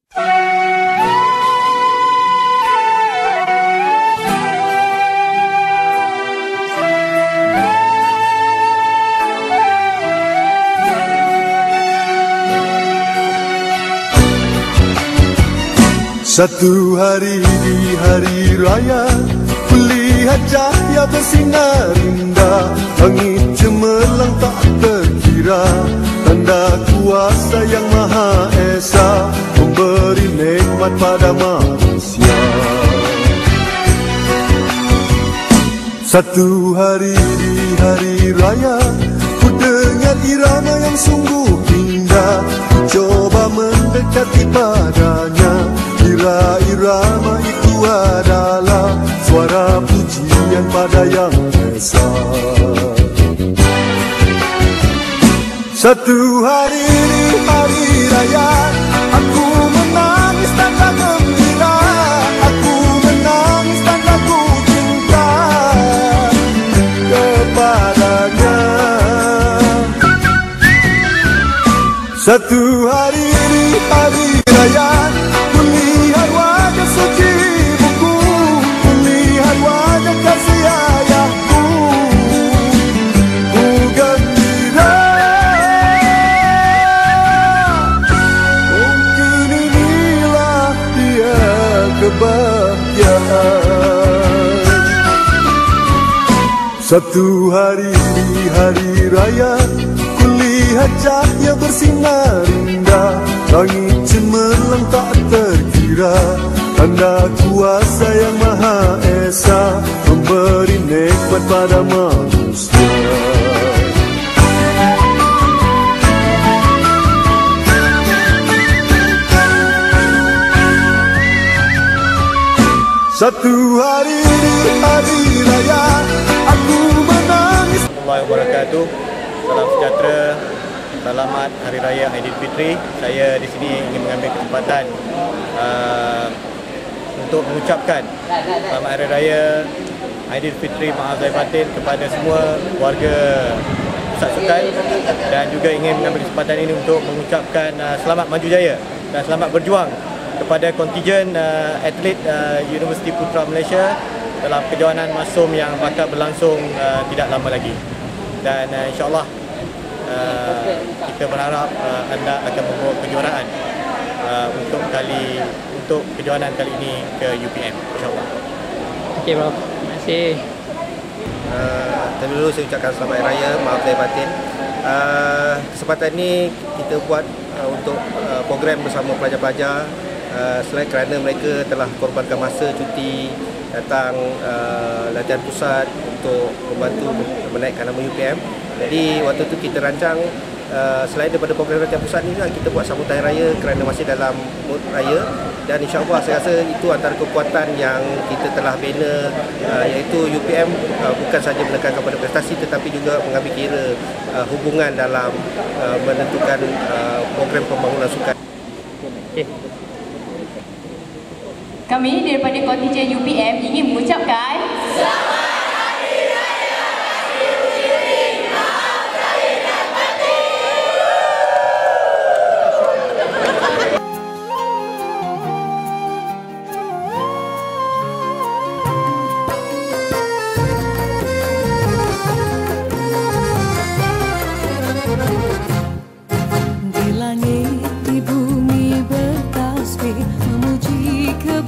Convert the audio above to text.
Satu hari di hari raya, kulihat cahaya bersinar indah, langit cemerlang tak terkira, tanda kuasa yang Maha Esa memberi nikmat pada manusia. Satu hari di hari raya, ku dengar irama yang sungguh indah, ku coba mendekati padanya. Irama itu adalah suara pujian pada Yang Esa. Satu hari di hari raya, aku menangis tanda gembira, aku menangis tanda ku cinta kepadanya. Satu hari di hari raya, kulihat wajah suci ibuku, kulihat wajah kasih ayahku, ku gembira. Mungkin inilah dia kebahagiaan. Satu hari di hari raya, kulihat cahaya bersinar indah, langit cemerlang tak terkira, tanda kuasa yang Maha Esa memberi nikmat pada manusia. Satu hari di hari raya, aku menangis. Assalamualaikum warahmatullahi wabarakatuh. Salam sejahtera. Selamat Hari Raya Aidilfitri. Saya di sini ingin mengambil kesempatan untuk mengucapkan Selamat Hari Raya Aidilfitri Maaf Zahir Batin kepada semua warga Pusat Sukan, dan juga ingin mengambil kesempatan ini untuk mengucapkan selamat maju jaya dan selamat berjuang kepada kontijen atlet Universiti Putra Malaysia dalam kejohanan masum yang bakal berlangsung tidak lama lagi. Dan insyaAllah kita berharap anda akan membawa kejuaraan untuk kejohanan kali ini ke UPM, insyaAllah. Okey bro, terima kasih. Terlebih dahulu saya ucapkan selamat Hari Raya, maaf lahir batin. Kesempatan ini kita buat untuk program bersama pelajar-pelajar, selain kerana mereka telah korbankan masa cuti datang latihan pusat untuk membantu menaikkan nama UPM. Jadi waktu tu kita rancang selain daripada program latihan pusat ni, kita buat sambutan raya kerana masih dalam mood raya, dan insyaAllah saya rasa itu antara kekuatan yang kita telah bina, iaitu UPM bukan sahaja menekankan pada prestasi tetapi juga mengambil kira hubungan dalam menentukan program pembangunan sukan. Okay. Kami daripada kontijen UPM ingin mengucapkan Selamat Hari Raya Aidilfitri Maaf Zahir Batin. Di langit, di bumi bertasbih memuji